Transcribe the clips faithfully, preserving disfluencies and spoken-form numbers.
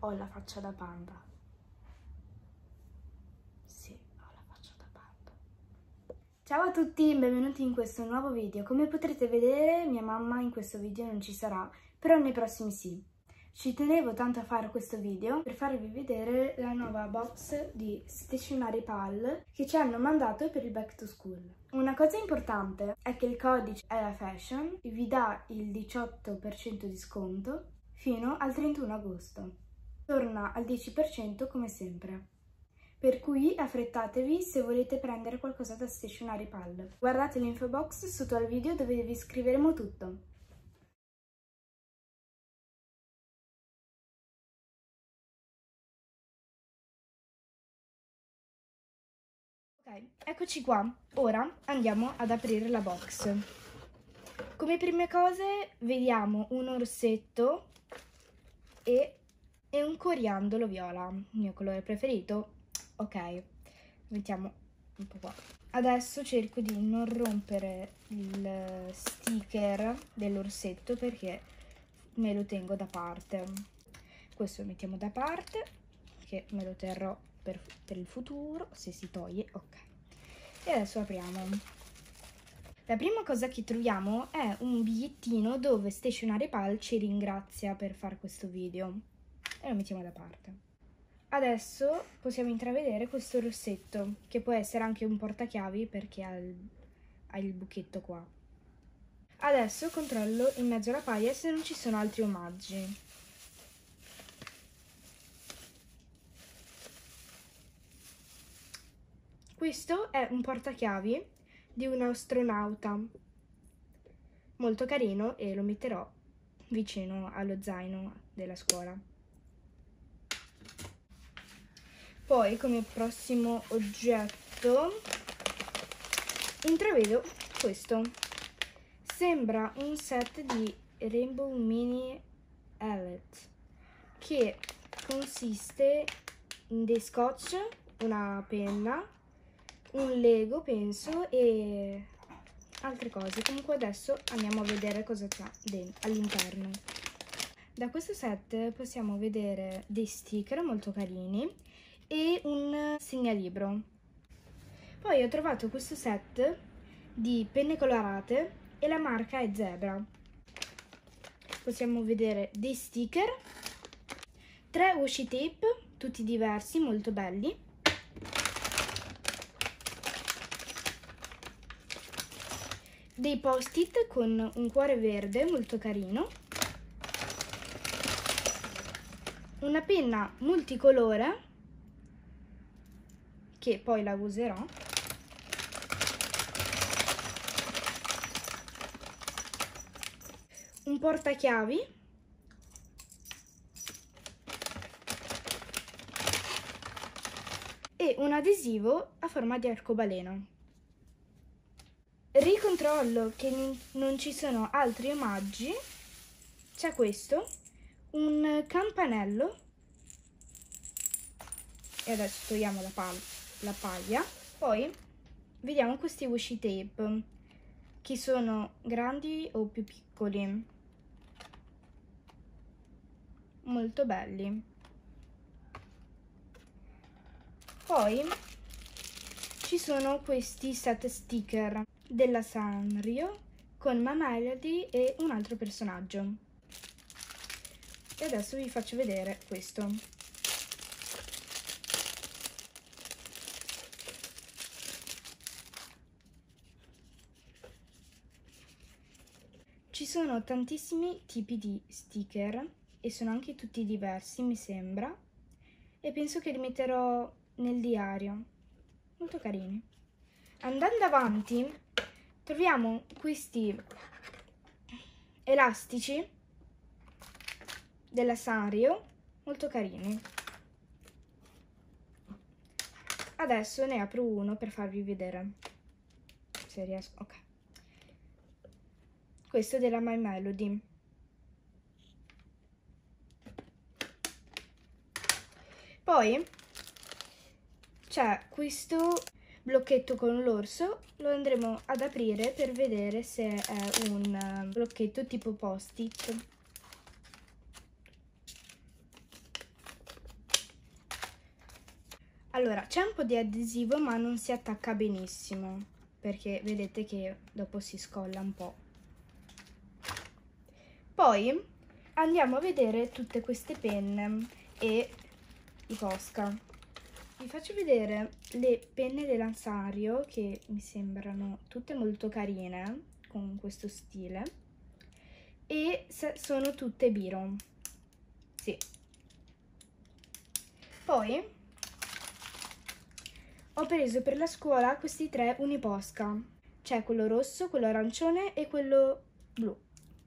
ho la faccia da panda. Sì, ho la faccia da panda. Ciao a tutti, benvenuti in questo nuovo video. Come potrete vedere, mia mamma in questo video non ci sarà, però nei prossimi sì. Ci tenevo tanto a fare questo video per farvi vedere la nuova box di Stationery Pal che ci hanno mandato per il back to school. Una cosa importante è che il codice è la fashion, vi dà il diciotto per cento di sconto fino al trentuno agosto. Torna al dieci per cento come sempre. Per cui affrettatevi se volete prendere qualcosa da Stationery Pal. Guardate l'info box sotto al video dove vi scriveremo tutto. Ok, eccoci qua. Ora andiamo ad aprire la box. Come prime cose vediamo un orsetto e, e un coriandolo viola, il mio colore preferito. Ok, mettiamo un po' qua. Adesso cerco di non rompere il sticker dell'orsetto perché me lo tengo da parte. Questo lo mettiamo da parte, che me lo terrò per, per il futuro, se si toglie. Ok, e adesso apriamo. La prima cosa che troviamo è un bigliettino dove Stationery Pal ci ringrazia per fare questo video e lo mettiamo da parte. Adesso possiamo intravedere questo rossetto, che può essere anche un portachiavi perché ha il, ha il buchetto qua. Adesso controllo in mezzo alla paglia se non ci sono altri omaggi. Questo è un portachiavi di un astronauta, molto carino, e lo metterò vicino allo zaino della scuola. Poi come prossimo oggetto intravedo questo. Sembra un set di Rainbow Mini Elite che consiste in dei scotch, una penna, un Lego penso e altre cose. Comunque adesso andiamo a vedere cosa c'è all'interno. Da questo set possiamo vedere dei sticker molto carini e un segnalibro. Poi ho trovato questo set di penne colorate e la marca è Zebra. Possiamo vedere dei sticker, tre washi tape, tutti diversi, molto belli, dei post-it con un cuore verde molto carino, una penna multicolore che poi la userò, un portachiavi e un adesivo a forma di arcobaleno. Ricontrollo che non ci sono altri omaggi. C'è questo, un campanello, e adesso togliamo la, pal la paglia. Poi vediamo questi washi tape, che sono grandi o più piccoli, molto belli. Poi ci sono questi set sticker della Sanrio con Mamma Melody e un altro personaggio. E adesso vi faccio vedere questo. Ci sono tantissimi tipi di sticker e sono anche tutti diversi, mi sembra, e penso che li metterò nel diario. Molto carini. Andando avanti troviamo questi elastici della Sanrio, molto carini. Adesso ne apro uno per farvi vedere se riesco. Ok, questo è della My Melody. Poi c'è questo blocchetto con l'orso, lo andremo ad aprire per vedere se è un blocchetto tipo post-it. Allora, c'è un po' di adesivo ma non si attacca benissimo, perché vedete che dopo si scolla un po'. Poi andiamo a vedere tutte queste penne e i Posca. Vi faccio vedere le penne dell'Ansario, che mi sembrano tutte molto carine, con questo stile, e sono tutte Biro. Sì. Poi ho preso per la scuola questi tre Uniposca. C'è quello rosso, quello arancione e quello blu.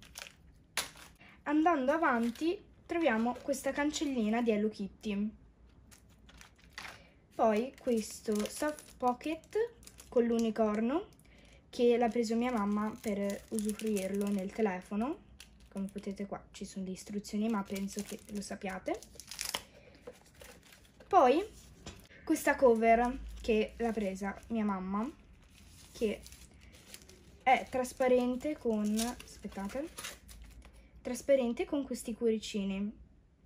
Andando avanti troviamo questa cancellina di Hello Kitty. Poi questo soft pocket con l'unicorno, che l'ha preso mia mamma per usufruirlo nel telefono. Come potete, qua ci sono le istruzioni, ma penso che lo sappiate. Poi questa cover che l'ha presa mia mamma, che è trasparente con, aspettate, trasparente con questi cuoricini.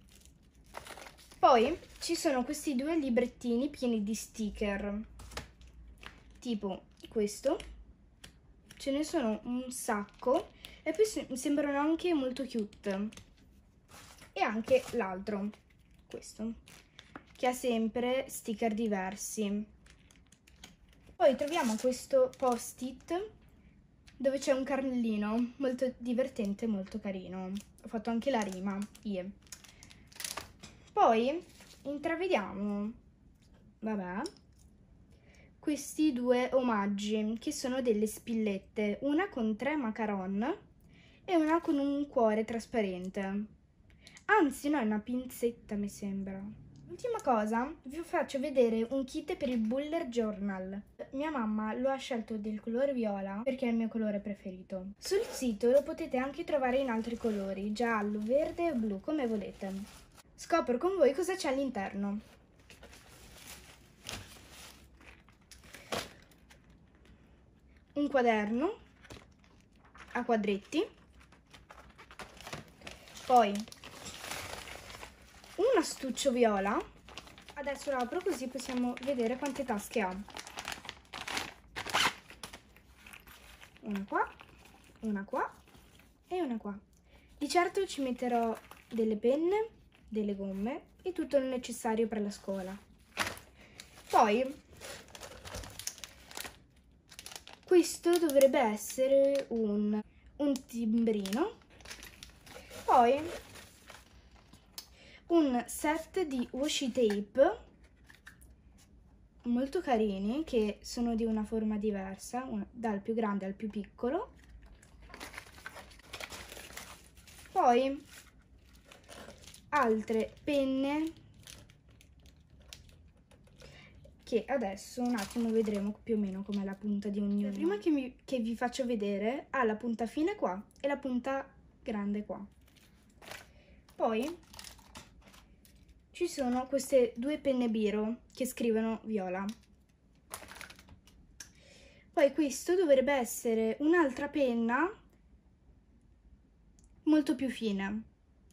Poi ci sono questi due librettini pieni di sticker, tipo questo, ce ne sono un sacco e poi sembrano anche molto cute. E anche l'altro, questo, che ha sempre sticker diversi. Poi troviamo questo post-it dove c'è un carnellino molto divertente, molto carino. Ho fatto anche la rima, yeah. Poi intravediamo, vabbè, questi due omaggi che sono delle spillette, una con tre macaron e una con un cuore trasparente. Anzi, no, è una pinzetta, mi sembra. Ultima cosa, vi faccio vedere un kit per il Bullet Journal. Mia mamma lo ha scelto del colore viola perché è il mio colore preferito. Sul sito lo potete anche trovare in altri colori, giallo, verde e blu, come volete. Scopro con voi cosa c'è all'interno. Un quaderno a quadretti, poi un astuccio viola. Adesso lo apro così possiamo vedere quante tasche ha. Una qua, una qua e una qua. Di certo ci metterò delle penne, delle gomme e tutto il necessario per la scuola. Poi questo dovrebbe essere un, un timbrino. Poi un set di washi tape molto carini, che sono di una forma diversa, dal più grande al più piccolo. Poi altre penne che adesso un attimo vedremo più o meno com'è la punta di ognuno. Prima che, mi, che vi faccio vedere, ha la punta fine qua e la punta grande qua. Poi ci sono queste due penne Biro che scrivono viola. Poi questo dovrebbe essere un'altra penna molto più fine.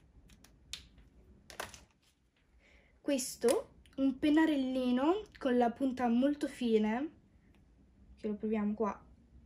Questo, un pennarellino con la punta molto fine, che lo proviamo qua.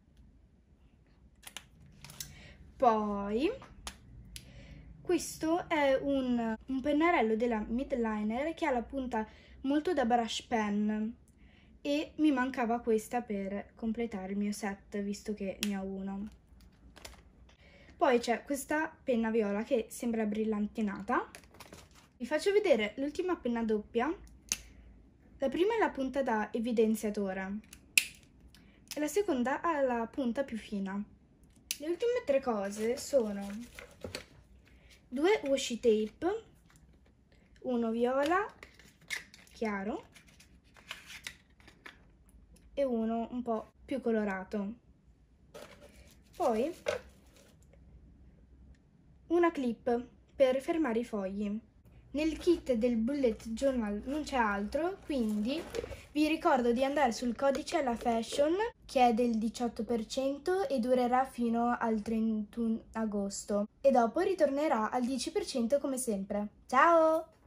Poi questo è un, un pennarello della Midliner che ha la punta molto da brush pen e mi mancava questa per completare il mio set, visto che ne ho uno. Poi c'è questa penna viola che sembra brillantinata. Vi faccio vedere l'ultima penna doppia. La prima è la punta da evidenziatore e la seconda ha la punta più fina. Le ultime tre cose sono due washi tape, uno viola chiaro e uno un po' più colorato. Poi una clip per fermare i fogli. Nel kit del Bullet Journal non c'è altro, quindi vi ricordo di andare sul codice alla fashion, che è del diciotto per cento e durerà fino al trentuno agosto, e dopo ritornerà al dieci per cento come sempre. Ciao!